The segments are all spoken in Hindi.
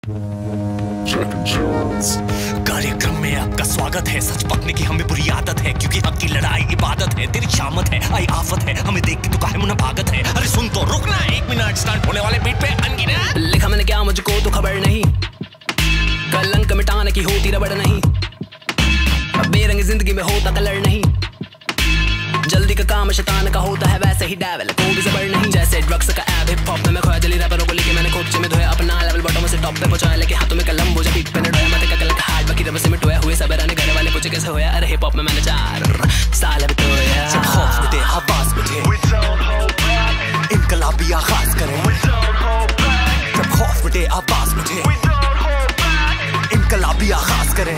कार्यक्रम में आपका स्वागत है। सच पकने की हमें बुरी आदत है, क्योंकि हक की लड़ाई इबादत है। तेरी शामत है, आई आफत है, हमें देख के तो काहे मुन्ना भागत है। अरे सुन तो रुकना 1 मिनट, स्टार्ट होने वाले बीट पे अनगिनत। लिखा मैंने क्या मुझको तो खबर नहीं, कलंक मिटाने की होती रबड़ नहीं। बेरंगी जिंदगी में होता कलर नहीं, जल्दी का काम शैतान का होता है, वैसे ही डेविल को भी जबर नहीं। जैसे ड्रग्स का ऐप हिप हॉप में मैं खोया जली रैपरों को लेके मैंने खोपचे में धोया अपना लेवल बॉटम से टॉप पे पहुंचाया, लेके हाथों में कलम बोझा पीठ पे नडोया मत का कल का हार्ड बाकी रब से मिटोया हुए सब राने घर वाले पूछे कैसे होया। अरे हिप हॉप में मैंने 4 साल बिताया। जब खौफ मिटे आवाज मिटे इनकलाबी आगाज करें, जब खौफ मिटे आवाज मिटे इनकलाबी आगाज करें।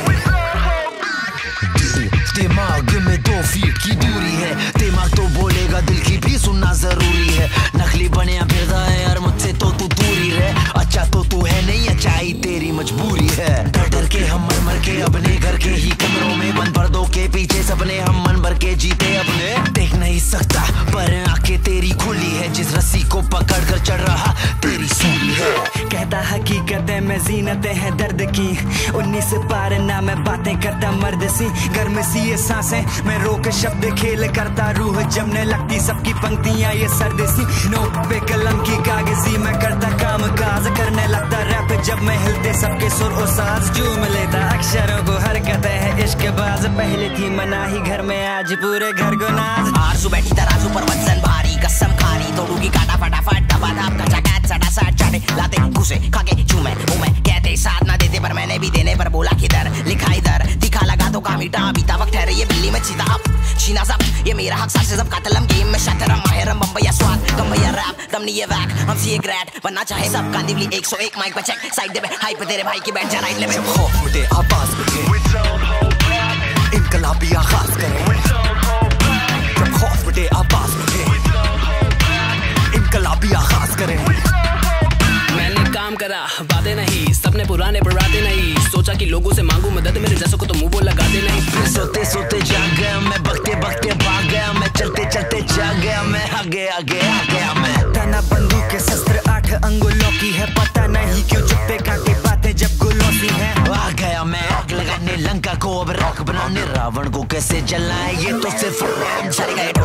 दिमाग में 2 फीट की दूरी है, दिमाग तो बोलेगा दिल की भी सुनना जरूरी है। नकली बने फिरदा है यार मुझसे तो तू दूरी रहे। अच्छा तो तू है नहीं, अच्छाई तेरी मजबूरी है। डर डर के हम मर मर के अपने घर के ही कमरों में बंद पर्दों के पीछे सपने हम मन भर के जीते अपने। देख नहीं सकता पर आंखें तेरी खुली है, जिस रस्सी को पकड़ कर चढ़ रहा तेरी सूली है। कहता हकीकतें में जीनतें हैं दर्द की, 19 पार ना मैं बातें करता मर्द सी। घर में सी ये सांसें मैं रोक शब्द खेल करता, रूह जमने लगती सबकी पंक्तियां ये सर्द सी। नोट पे कलम की कागजी मैं करता काम काज, करने लगता रैप जब मैं हिलते सबके सुर और साज। झूम लेता अक्षरों को हरकतें है इश्क बाज, पहले थी मनाही घर में आज पूरे घर को नाज। आरज़ू बैठी तराजू पर वजन भारी, कसम खारी तोड़ूगी काटा फटाफट दबा दाब का चकाट सटा साट चाटे लाते घुसे खाके चूमे मुंह कहते साथ ना देते पर मैंने भी देने पर बोला किधर लिखा इधर दिखा लगा तो काम ईटा बीता वक्त ठहरे ये बिल्ली में सीधा अप छीना सब ये मेरा हक साथ से सब कातलम गेम में शतरम माहिरम बम्बैया स्वाद गम्बैया रैप दम नहीं ये वैक हम सी एक ग्रेड बनना चाहे सब कांदिवली 101 माइक पे चेक साइड दे पे हाई पे तेरे भाई की बैठ जा राइट ले। जब खौफ मिटे आवाज मिटे इनकलाबी आगाज करें, जब खौफ मिटे आवाज मिटे इनकलाबी आगाज करें। मैंने काम करा वादे नहीं, सपने पुराने बुराते नहीं। सोचा कि लोगों से मांगू मदद, मेरे जैसों को तो मुंह बोल लगाते नहीं। सोते सोते जाग गया मैं, बकते बकते भाग गया मैं, चलते चलते जाग गया मैं, आगे आगे आ गया मैं। तना बंदूक के शस्त्र 8 अंगुलों की है, पता नहीं क्यों चुप्पे काटे बातें जब गुलों सी है। आ गया मैं आग लगाने लंका को, अब राख बनाने रावण को कैसे जलाए ये तो सिर्फ सारे